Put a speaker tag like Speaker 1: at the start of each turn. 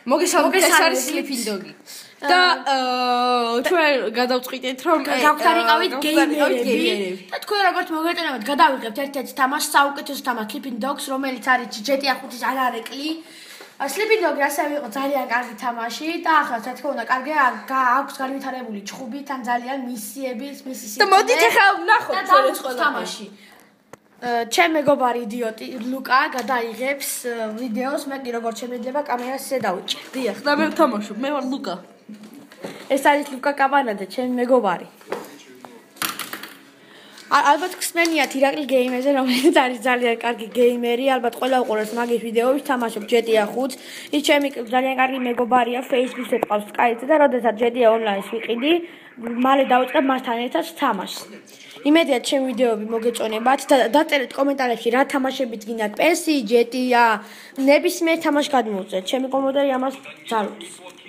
Speaker 1: მოგესალმებით, ეს არის Sleeping Dog-ი. და ჩვენ გადავწყვიტეთ რომ
Speaker 2: გავხარიყავით გეიმერები და თქვენ როგორც მოგეწონებათ გადავიღებთ ერთ-ერთ თამაშს, საუკეთესო თამაშს Sleeping Dogs, რომელიც არის GTA 5-ის არარეკლი. Sleeping Dog ასევე იყო ძალიან კარგი თამაში და ახლა რა თქმა უნდა კარგია აქვს განვითარებული ჩხუბი, თან ძალიან მისიები.
Speaker 1: და მოდით ახლა ვნახოთ
Speaker 2: ეს თამაში. ჩემ მეგობარი იდიოტი ლუკა გადაიღებს ვიდეოს, მე კი როგორც შემიძლია კამერას ისე დავიჭერ.
Speaker 1: დიახ, და მე ვთამაშობ, მე ვარ ლუკა.
Speaker 2: ეს არის ლუკა კაბანაძე, ჩემი მეგობარი. ალბათ ხსნენიათ ირაკლი გეიმერზე, რომელიც არის ძალიან კარგი გეიმერი, ალბათ ყველა უყურებს მაგის ვიდეოებს, თამაშობ GTA 5. ის ჩემი ძალიან კარგი მეგობარია, Facebook-ზე ყავს Skype-ზე და როდესაც GTA Online-ს ვიყიდი, მალე დავიწყებ მასთან ერთად თამაშს. იმედია ჩემი ვიდეოები მოგეწონებათ და დაწერეთ კომენტარებში რა თამაშებიც გინდათ, PS, GTA, ნებისმიერ თამაშს გადმოვწერთ. ჩემი კომენტარი ამას ძალუძს.